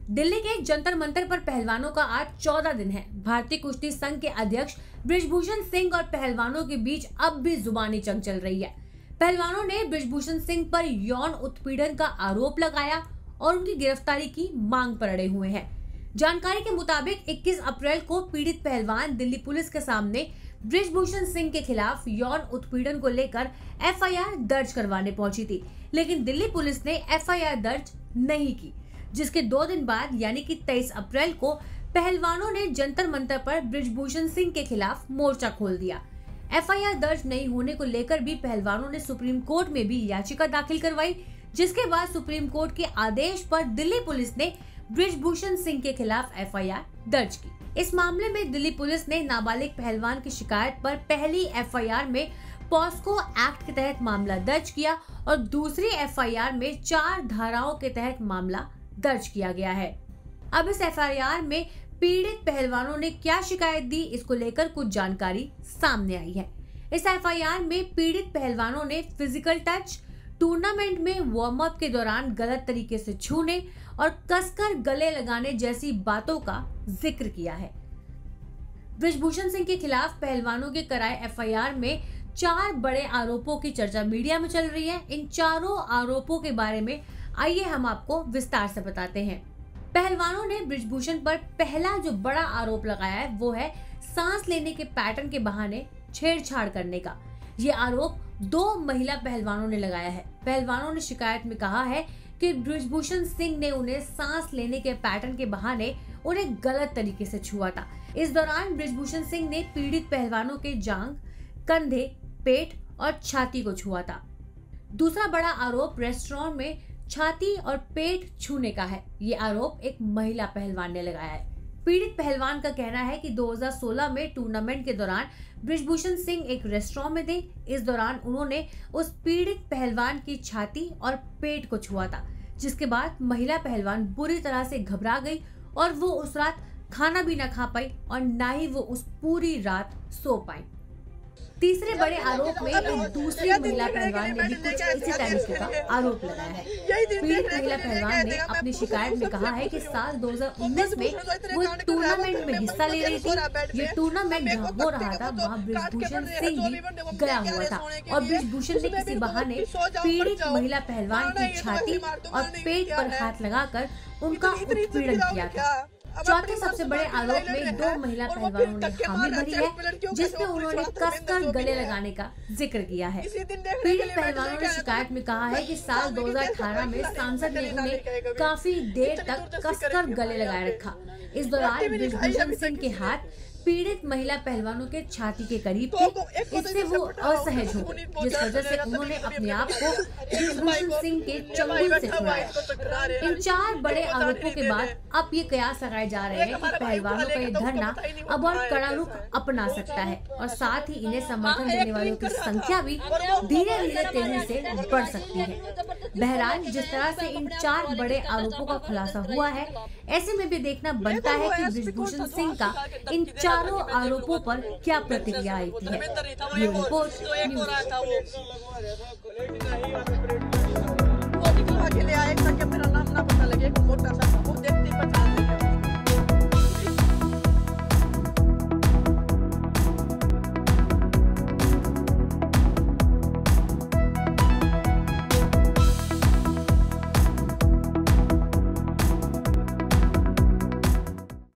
दिल्ली के जंतर मंतर पर पहलवानों का आज 14 दिन है। भारतीय कुश्ती संघ के अध्यक्ष बृजभूषण सिंह और पहलवानों के बीच अब भी जुबानी जंग चल रही है। पहलवानों ने बृजभूषण सिंह पर यौन उत्पीड़न का आरोप लगाया और उनकी गिरफ्तारी की मांग पर अड़े हुए हैं। जानकारी के मुताबिक 21 अप्रैल को पीड़ित पहलवान दिल्ली पुलिस के सामने बृजभूषण सिंह के खिलाफ यौन उत्पीड़न को लेकर एफआईआर दर्ज करवाने पहुंची थी, लेकिन दिल्ली पुलिस ने एफआईआर दर्ज नहीं की, जिसके 2 दिन बाद यानी कि 23 अप्रैल को पहलवानों ने जंतर मंतर पर बृजभूषण सिंह के खिलाफ मोर्चा खोल दिया। एफआईआर दर्ज नहीं होने को लेकर भी पहलवानों ने सुप्रीम कोर्ट में भी याचिका दाखिल करवाई, जिसके बाद सुप्रीम कोर्ट के आदेश पर दिल्ली पुलिस ने बृजभूषण सिंह के खिलाफ एफआईआर दर्ज की। इस मामले में दिल्ली पुलिस ने नाबालिग पहलवान की शिकायत पर पहली एफआईआर में पॉस्को एक्ट के तहत मामला दर्ज किया और दूसरी एफआईआर में 4 धाराओं के तहत मामला दर्ज किया गया है। अब इस एफआईआर में पीड़ित पहलवानों ने क्या शिकायत दी, इसको लेकर कुछ जानकारी सामने आई है। इस एफआईआर में पीड़ित पहलवानों ने फिजिकल टच, टूर्नामेंट में वार्म अप के दौरान गलत तरीके से छूने और कसकर गले लगाने जैसी बातों का जिक्र किया है। बृजभूषण सिंह के खिलाफ पहलवानों के कराए एफआईआर में 4 बड़े आरोपों की चर्चा मीडिया में चल रही है। इन चारों आरोपों के बारे में आइए हम आपको विस्तार से बताते हैं। पहलवानों ने बृजभूषण पर पहला जो बड़ा आरोप लगाया है वो है सांस लेने के पैटर्न के बहाने छेड़छाड़ करने का। ये आरोप 2 महिला पहलवानों ने लगाया है। पहलवानों ने शिकायत में कहा है कि बृजभूषण सिंह ने उन्हें सांस लेने के पैटर्न के बहाने उन्हें गलत तरीके से छुआ था। इस दौरान बृजभूषण सिंह ने पीड़ित पहलवानों के जांघ, कंधे, पेट और छाती को छुआ था। दूसरा बड़ा आरोप रेस्टोरेंट में छाती और पेट छूने का है। ये आरोप एक महिला पहलवान ने लगाया है। पीड़ित पहलवान का कहना है कि 2016 में टूर्नामेंट के दौरान बृजभूषण सिंह एक रेस्टोरेंट में थे। इस दौरान उन्होंने उस पीड़ित पहलवान की छाती और पेट को छुआ था, जिसके बाद महिला पहलवान बुरी तरह से घबरा गई और वो उस रात खाना भी न खा पाई और न ही वो उस पूरी रात सो पाई। तीसरे बड़े आरोप में एक दूसरी महिला पहलवान ने भी कुछ इसी तरीके का आरोप लगाया है। पीड़ित महिला पहलवान ने अपनी शिकायत में कहा है कि साल 2019 में वो टूर्नामेंट में हिस्सा ले रही थी। ये टूर्नामेंट जहाँ हो रहा था वहाँ बृजभूषण सिंह भी गया हुआ था और बृजभूषण ने किसी बहाने पीड़ित महिला पहलवान की छाती और पेट पर हाथ लगाकर उनका उत्पीड़न किया था। चौथे सबसे बड़े आरोप में 2 महिला पहलवानों ने हामी भरी है, जिसमें उन्होंने कसकर गले लगाने का जिक्र किया है। पीड़ित पहलवानों ने शिकायत में कहा है कि साल 2018 में सांसद ने उन्हें काफी देर तक कसकर गले लगाए रखा। इस दौरान बृजभूषण सिंह के हाथ पीड़ित महिला पहलवानों के छाती के करीब थे। इससे वो असहज हो गए, जिस वजह से उन्होंने अपने आप को बृजभूषण सिंह के चंगुल से छुड़ाया। इन 4 बड़े आरोपों के बाद अब ये कयास लगाए जा रहे हैं कि पहलवानों का ये धरना अब और कड़ा रुख अपना सकता है और साथ ही इन्हें समर्थन देने वालों की संख्या भी धीरे धीरे तेजी से बढ़ सकती है। बहरहाल जिस तरह से इन 4 बड़े आरोपों का खुलासा हुआ है, ऐसे में भी देखना बनता है कि बृजभूषण सिंह का इन चारों आरोपों पर क्या प्रतिक्रिया आई है। ये रिपोर्ट न्यूज़ मेरा नाम ना पता लगे, मोटा सा